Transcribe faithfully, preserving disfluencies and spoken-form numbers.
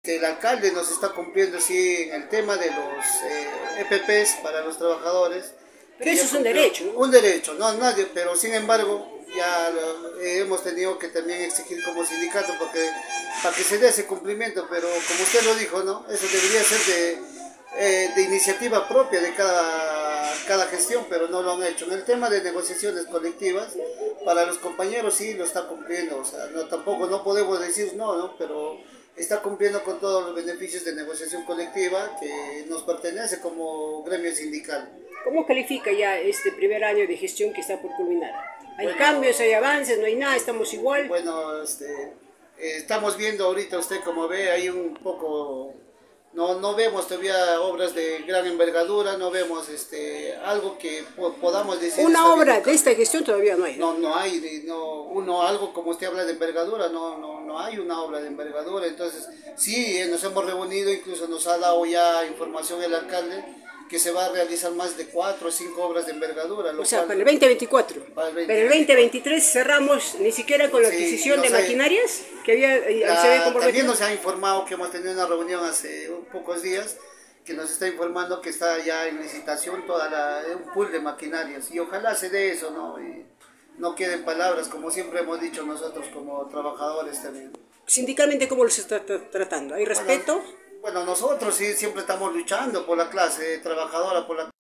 El alcalde nos está cumpliendo sí en el tema de los eh, E P Ps para los trabajadores. Pero eso es un derecho, ¿no? Un derecho, no nadie, pero sin embargo ya lo, eh, hemos tenido que también exigir como sindicato porque, para que se dé ese cumplimiento, pero como usted lo dijo, ¿no? Eso debería ser de, eh, de iniciativa propia de cada, cada gestión, pero no lo han hecho. En el tema de negociaciones colectivas, para los compañeros sí lo está cumpliendo, o sea, no, tampoco no podemos decir no, ¿no? Pero está cumpliendo con todos los beneficios de negociación colectiva que nos pertenece como gremio sindical. ¿Cómo califica ya este primer año de gestión que está por culminar? ¿Hay Bueno, cambios, hay avances, no hay nada, estamos igual? Bueno, este, eh, estamos viendo ahorita, usted como ve, hay un poco, no, no vemos todavía obras de gran envergadura, no vemos este, algo que po podamos decir. Una obra de esta gestión todavía no hay. No, no hay, no, uno, algo como usted habla de envergadura, no, no, no hay una obra de envergadura. Entonces, sí, eh, nos hemos reunido, incluso nos ha dado ya información el alcalde que se va a realizar más de cuatro o cinco obras de envergadura. O sea, para el veinte veinticuatro. Para el Pero el veinte veintitrés cerramos ni siquiera con la Sí, adquisición no de sé. maquinarias que había, eh, La- se había comprometido. también nos ha informado que hemos tenido una reunión hace un pocos días que nos está informando que está ya en licitación toda la, un pool de maquinarias y ojalá se dé eso, ¿no? Y no queden palabras, como siempre hemos dicho nosotros como trabajadores también. Sindicalmente, ¿cómo los está tra- tratando? ¿Hay respeto? Bueno, bueno, nosotros sí siempre estamos luchando por la clase trabajadora, por la